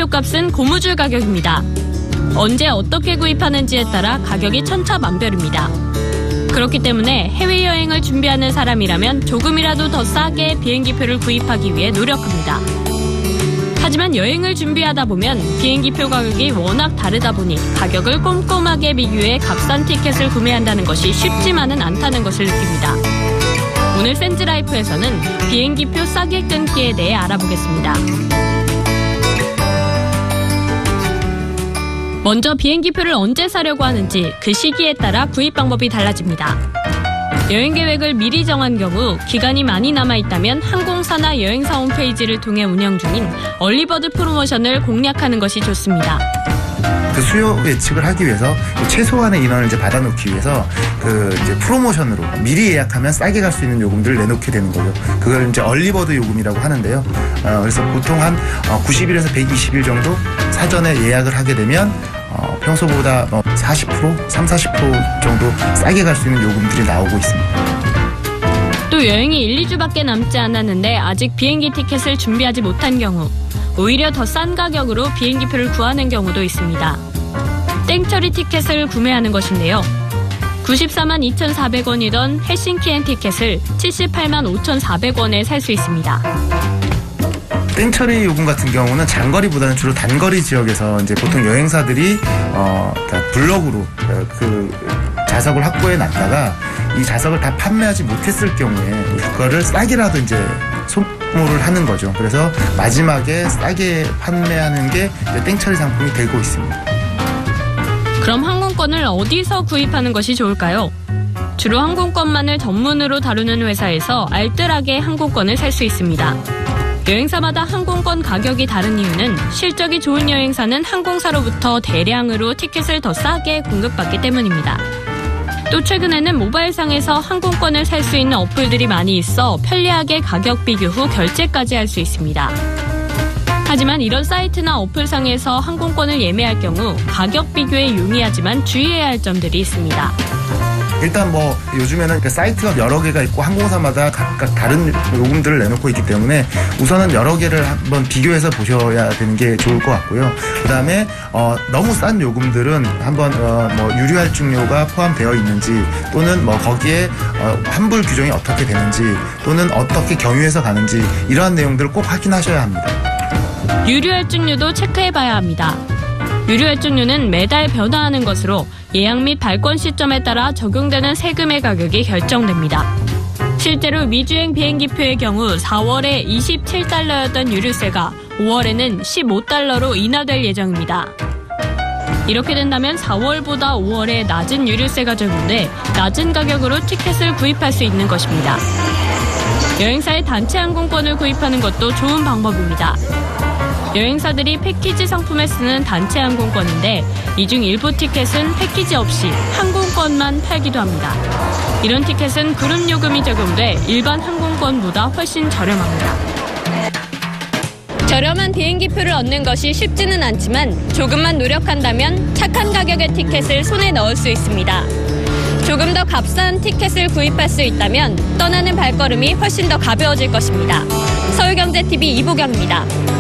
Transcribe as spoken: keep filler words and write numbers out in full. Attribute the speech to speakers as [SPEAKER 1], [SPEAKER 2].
[SPEAKER 1] 비행기표 값은 고무줄 가격입니다. 언제 어떻게 구입하는지에 따라 가격이 천차만별입니다. 그렇기 때문에 해외여행을 준비하는 사람이라면 조금이라도 더 싸게 비행기표를 구입하기 위해 노력합니다. 하지만 여행을 준비하다 보면 비행기표 가격이 워낙 다르다 보니 가격을 꼼꼼하게 비교해 값싼 티켓을 구매한다는 것이 쉽지만은 않다는 것을 느낍니다. 오늘 센즈라이프에서는 비행기표 싸게 끊기에 대해 알아보겠습니다. 먼저 비행기표를 언제 사려고 하는지 그 시기에 따라 구입 방법이 달라집니다. 여행 계획을 미리 정한 경우 기간이 많이 남아있다면 항공사나 여행사 홈페이지를 통해 운영 중인 얼리버드 프로모션을 공략하는 것이 좋습니다.
[SPEAKER 2] 그 수요 예측을 하기 위해서 최소한의 인원을 이제 받아놓기 위해서 그 이제 프로모션으로 미리 예약하면 싸게 갈 수 있는 요금들을 내놓게 되는 거죠. 그걸 이제 얼리버드 요금이라고 하는데요. 어, 그래서 보통 한 구십 일에서 백이십 일 정도 사전에 예약을 하게 되면 어, 평소보다 뭐 사십 퍼센트, 삼, 사십 퍼센트 정도 싸게 갈 수 있는 요금들이 나오고 있습니다.
[SPEAKER 1] 또 여행이 일, 이 주밖에 남지 않았는데 아직 비행기 티켓을 준비하지 못한 경우 오히려 더 싼 가격으로 비행기표를 구하는 경우도 있습니다. 땡처리 티켓을 구매하는 것인데요. 구십사만 이천사백 원이던 헬싱키행 티켓을 칠십팔만 오천사백 원에 살 수 있습니다.
[SPEAKER 2] 땡처리 요금 같은 경우는 장거리보다는 주로 단거리 지역에서 이제 보통 여행사들이 어, 그러니까 블럭으로 그 좌석을 확보해 놨다가 이 좌석을 다 판매하지 못했을 경우에 그거를 싸게라도 이제 소모를 하는 거죠. 그래서 마지막에 싸게 판매하는 게 땡처리 상품이 되고 있습니다.
[SPEAKER 1] 그럼 항공권을 어디서 구입하는 것이 좋을까요? 주로 항공권만을 전문으로 다루는 회사에서 알뜰하게 항공권을 살 수 있습니다. 여행사마다 항공권 가격이 다른 이유는 실적이 좋은 여행사는 항공사로부터 대량으로 티켓을 더 싸게 공급받기 때문입니다. 또 최근에는 모바일상에서 항공권을 살 수 있는 어플들이 많이 있어 편리하게 가격 비교 후 결제까지 할 수 있습니다. 하지만 이런 사이트나 어플상에서 항공권을 예매할 경우 가격 비교에 용이하지만 주의해야 할 점들이 있습니다.
[SPEAKER 2] 일단 뭐 요즘에는 그 사이트가 여러 개가 있고 항공사마다 각각 다른 요금들을 내놓고 있기 때문에 우선은 여러 개를 한번 비교해서 보셔야 되는 게 좋을 것 같고요. 그 다음에 어, 너무 싼 요금들은 한번 어, 뭐 유류 할증료가 포함되어 있는지 또는 뭐 거기에 어, 환불 규정이 어떻게 되는지 또는 어떻게 경유해서 가는지 이러한 내용들을 꼭 확인하셔야 합니다.
[SPEAKER 1] 유류 할증료도 체크해봐야 합니다. 유류 할증료는 매달 변화하는 것으로 예약 및 발권 시점에 따라 적용되는 세금의 가격이 결정됩니다. 실제로 미주행 비행기표의 경우 사월에 이십칠 달러였던 유류세가 오월에는 십오 달러로 인하될 예정입니다. 이렇게 된다면 사월보다 오월에 낮은 유류세가 적용돼 낮은 가격으로 티켓을 구입할 수 있는 것입니다. 여행사의 단체 항공권을 구입하는 것도 좋은 방법입니다. 여행사들이 패키지 상품에 쓰는 단체 항공권인데 이 중 일부 티켓은 패키지 없이 항공권만 팔기도 합니다. 이런 티켓은 그룹 요금이 적용돼 일반 항공권보다 훨씬 저렴합니다. 저렴한 비행기표를 얻는 것이 쉽지는 않지만 조금만 노력한다면 착한 가격의 티켓을 손에 넣을 수 있습니다. 조금 더 값싼 티켓을 구입할 수 있다면 떠나는 발걸음이 훨씬 더 가벼워질 것입니다. 서울경제티비 이보경입니다.